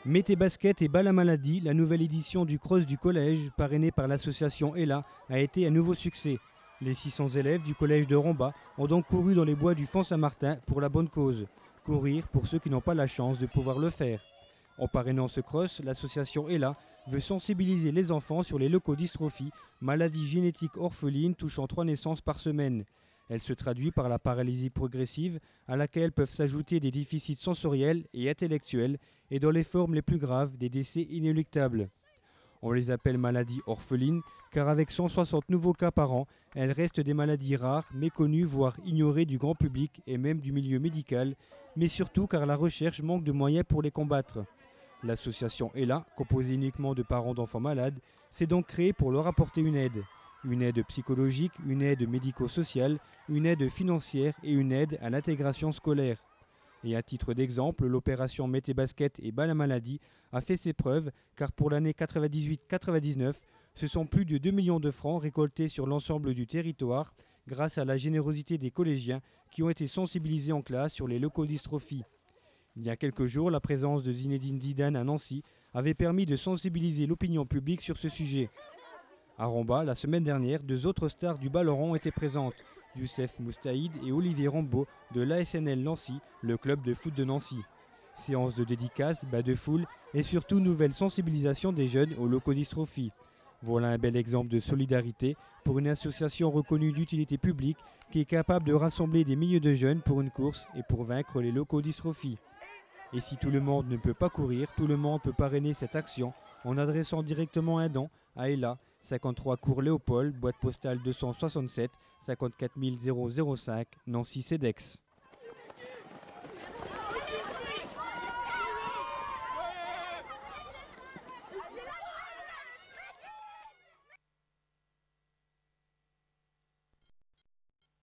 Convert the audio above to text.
Mettez basket et bas la maladie, la nouvelle édition du cross du collège, parrainée par l'association Ella, a été un nouveau succès. Les 600 élèves du collège de Romba ont donc couru dans les bois du Font-Saint-Martin pour la bonne cause. Courir pour ceux qui n'ont pas la chance de pouvoir le faire. En parrainant ce cross, l'association Ella veut sensibiliser les enfants sur les leucodystrophies, maladie génétique orpheline touchant 3 naissances par semaine. Elle se traduit par la paralysie progressive, à laquelle peuvent s'ajouter des déficits sensoriels et intellectuels, et dans les formes les plus graves, des décès inéluctables. On les appelle maladies orphelines, car avec 160 nouveaux cas par an, elles restent des maladies rares, méconnues, voire ignorées du grand public et même du milieu médical, mais surtout car la recherche manque de moyens pour les combattre. L'association Ella, composée uniquement de parents d'enfants malades, s'est donc créée pour leur apporter une aide. Une aide psychologique, une aide médico-sociale, une aide financière et une aide à l'intégration scolaire. Et à titre d'exemple, l'opération Mettez basket et bas la maladie a fait ses preuves car pour l'année 98-99, ce sont plus de 2 millions de francs récoltés sur l'ensemble du territoire grâce à la générosité des collégiens qui ont été sensibilisés en classe sur les leucodystrophies. Il y a quelques jours, la présence de Zinedine Zidane à Nancy avait permis de sensibiliser l'opinion publique sur ce sujet. À Romba, la semaine dernière, 2 autres stars du ballon étaient présentes, Youssef Moustaïd et Olivier Rambaud de l'ASNL Nancy, le club de foot de Nancy. Séance de dédicaces, bas de foule et surtout nouvelle sensibilisation des jeunes aux leucodystrophies. Voilà un bel exemple de solidarité pour une association reconnue d'utilité publique qui est capable de rassembler des milliers de jeunes pour une course et pour vaincre les leucodystrophies. Et si tout le monde ne peut pas courir, tout le monde peut parrainer cette action en adressant directement un don à Ella, 53 cours Léopold, boîte postale 267, 54 005, Nancy-Cedex.